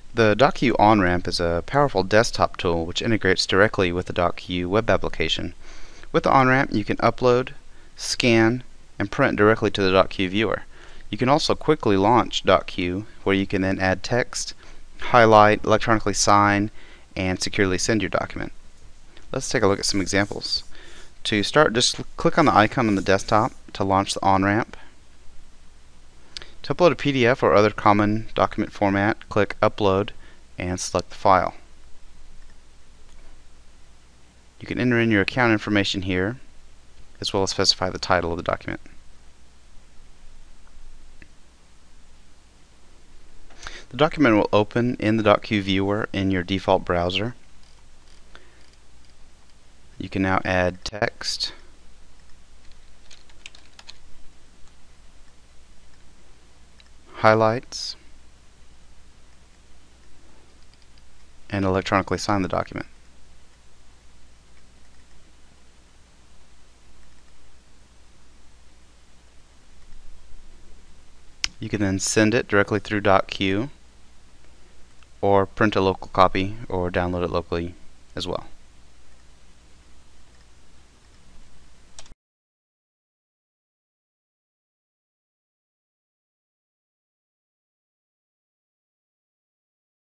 The DocQ OnRamp is a powerful desktop tool which integrates directly with the DocQ web application. With the OnRamp, you can upload, scan, and print directly to the DocQ viewer. You can also quickly launch DocQ, where you can then add text, highlight, electronically sign, and securely send your document. Let's take a look at some examples. To start, just click on the icon on the desktop to launch the OnRamp. To upload a PDF or other common document format, click Upload and select the file. You can enter in your account information here, as well as specify the title of the document. The document will open in the DocQ viewer in your default browser. You can now add text, highlights, and electronically sign the document. You can then send it directly through DocQ, or print a local copy or download it locally as well.